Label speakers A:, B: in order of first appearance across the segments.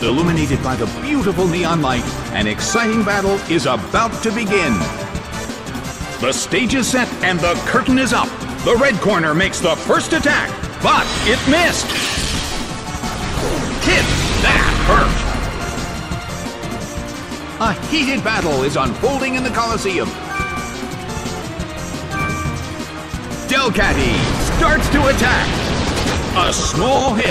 A: Illuminated by the beautiful neon light, an exciting battle is about to begin. The stage is set and the curtain is up. The red corner makes the first attack, but it missed. Hit! That hurt! A heated battle is unfolding in the Colosseum. Delcatty starts to attack. A small hit.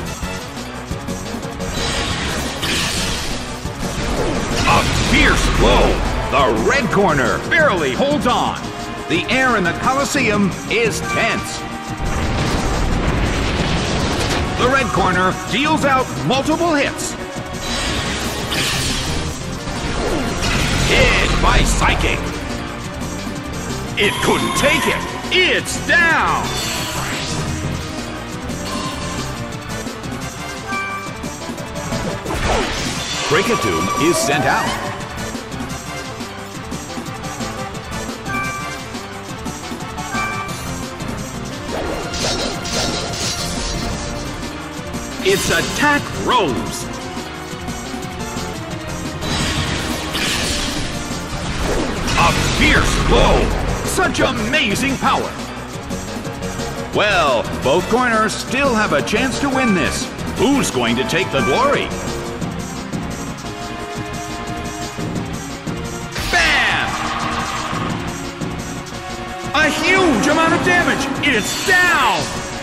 A: A fierce blow. The red corner barely holds on. The air in the Colosseum is tense. The red corner deals out multiple hits. Hit by Psychic. It couldn't take it. It's down. Kricketune is sent out. Its attack rose. A fierce blow. Such amazing power. Well, both corners still have a chance to win this. Who's going to take the glory? Bam! A huge amount of damage. It's down.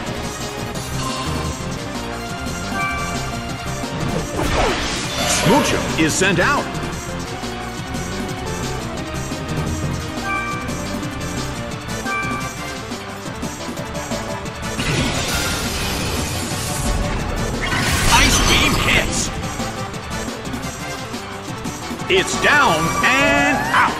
A: Smoochum is sent out. Ice Beam hits. It's down and out.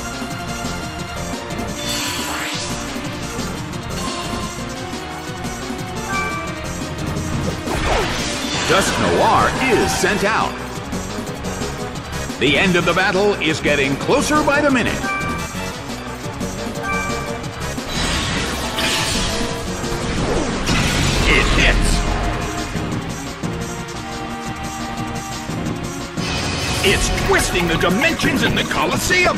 A: Dusknoir is sent out. The end of the battle is getting closer by the minute. It hits. It's twisting the dimensions in the Colosseum.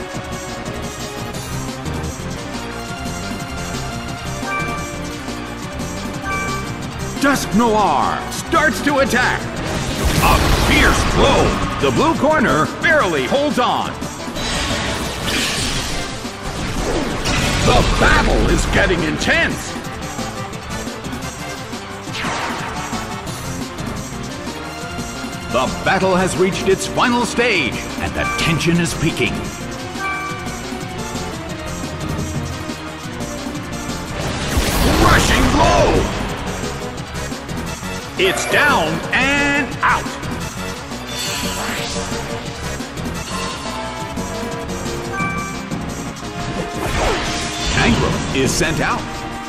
A: Dusknoir starts to attack. A fierce blow. The blue corner barely holds on. The battle is getting intense. The battle has reached its final stage, and the tension is peaking. Rushing blow! It's down and out. Tangrowth is sent out.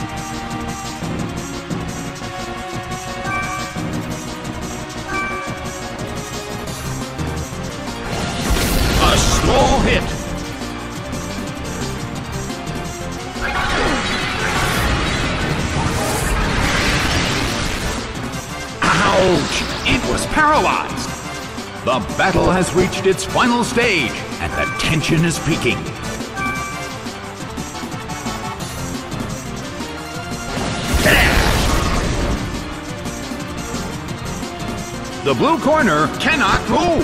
A: A small hit. Ouch! It was paralyzed. The battle has reached its final stage, and the tension is peaking. The blue corner cannot move.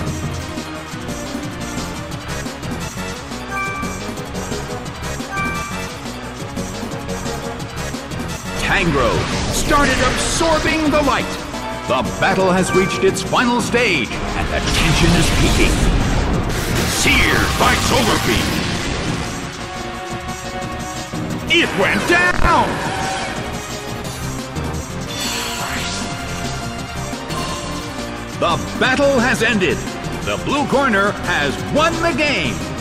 A: Tangrowth started absorbing the light. The battle has reached its final stage, and the tension is peaking. Seared by Solar Beam. It went down! The battle has ended. The blue corner has won the game.